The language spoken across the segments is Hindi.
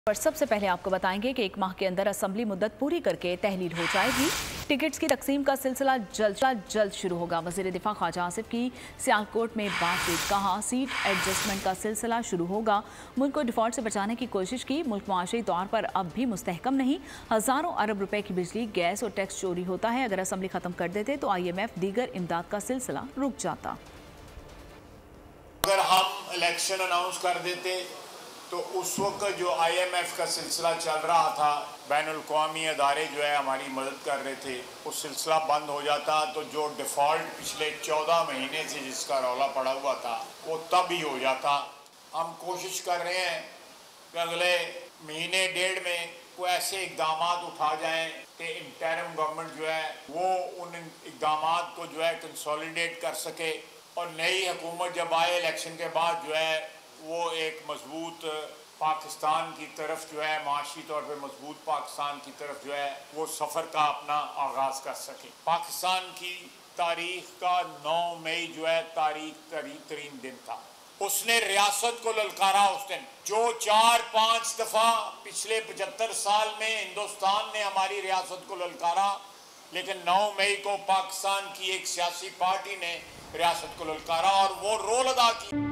पर सबसे पहले आपको बताएंगे कि 1 माह के अंदर असेंबली मुद्दत पूरी करके तहलील हो जाएगी। टिकट्स की तकसीम का सिलसिला जल्द शुरू होगा। वज़ीर दिफा ख्वाजा आसिफ की सियालकोट में बातचीत, कहा सीट एडजस्टमेंट का सिलसिला शुरू होगा। मुल्क को डिफॉल्ट से बचाने की कोशिश की। मुल्क मुआशी तौर पर अब भी मुस्तहकम नहीं। हज़ारों अरब रुपए की बिजली, गैस और टैक्स चोरी होता है। अगर असेंबली खत्म कर देते तो IMF दीगर इमदाद का सिलसिला रुक जाता। अगर हम इलेक्शन अनाउंस कर देते तो उस वक्त जो IMF का सिलसिला चल रहा था, बैनुल-अक़वामी अदारे जो है हमारी मदद कर रहे थे, वो सिलसिला बंद हो जाता। तो जो डिफ़ॉल्ट पिछले 14 महीने से जिसका रौला पड़ा हुआ था वो तब ही हो जाता। हम कोशिश कर रहे हैं कि अगले महीने डेढ़ में कोई ऐसे इक़दाम उठा जाएं कि इंटरिम गवर्नमेंट जो है वो उन इक़दाम को जो है कंसोलिडेट कर सके और नई हुकूमत जब आए इलेक्शन के बाद जो है वो एक मजबूत पाकिस्तान की तरफ जो है, माशी तौर पर मजबूत पाकिस्तान की तरफ जो है वो सफ़र का अपना आगाज़ कर सके। पाकिस्तान की तारीख का 9 मई जो है तारीख तरीन दिन था। उसने रियासत को ललकारा। उस दिन जो 4-5 दफ़ा पिछले 75 साल में हिंदुस्तान ने हमारी रियासत को ललकारा, लेकिन 9 मई को पाकिस्तान की एक सियासी पार्टी ने रियासत को ललकारा और वो रोल अदा की।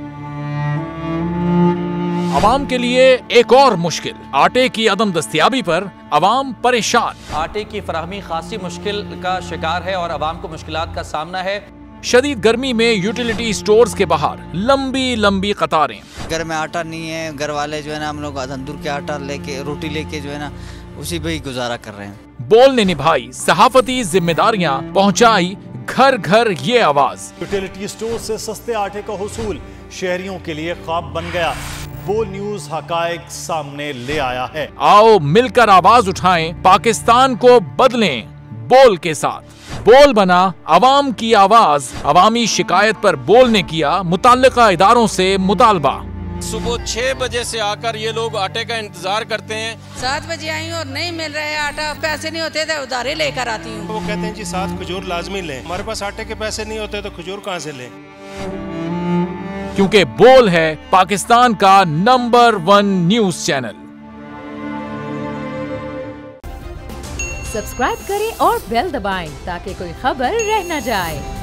अवाम के लिए एक और मुश्किल, आटे की अदम दस्तयाबी पर अवाम परेशान। आटे की फराहमी खासी मुश्किल का शिकार है और अवाम को मुश्किलात का सामना है। शदीद गर्मी में यूटिलिटी स्टोर्स के बाहर लंबी लंबी कतारें। घर में आटा नहीं है, घर वाले जो है ना हम लोग तंदूर के आटा लेके, रोटी लेके जो है ना उसी पे ही गुजारा कर रहे हैं। बोल ने निभाई सहाफती जिम्मेदारियां, पहुंचाई घर घर ये आवाज। यूटिलिटी स्टोर से सस्ते आटे का हुसूल शहरियों के लिए ख्वाब बन गया। बोल न्यूज हकायक सामने ले आया है। आओ मिलकर आवाज उठाएं, पाकिस्तान को बदलें बोल के साथ। बोल बना अवाम की आवाज। अवामी शिकायत पर बोल ने किया मुताल्लिका इदारों से मुतालबा। सुबह 6 बजे से आकर ये लोग आटे का इंतजार करते हैं। 7 बजे आई हूँ और नहीं मिल रहा है आटा, पैसे नहीं होते थे उधारे लेकर आती हूँ। वो कहते हैं जी 7 खजूर लाजमी लें। हमारे पास आटे के पैसे नहीं होते तो खजूर कहाँ से लें? क्योंकि बोल है पाकिस्तान का नंबर 1 न्यूज चैनल। सब्सक्राइब करें और बेल दबाएं ताकि कोई खबर रह न जाए।